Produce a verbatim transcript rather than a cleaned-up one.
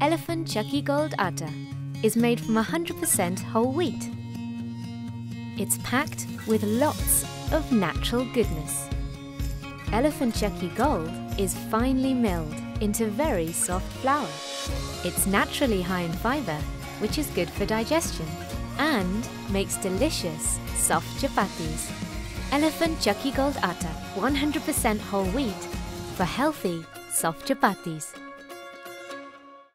Elephant Chakki Gold Atta is made from one hundred percent whole wheat. It's packed with lots of natural goodness. Elephant Chakki Gold is finely milled into very soft flour. It's naturally high in fibre, which is good for digestion, and makes delicious, soft chapattis. Elephant Chakki Gold Atta, one hundred percent whole wheat for healthy, soft chapattis.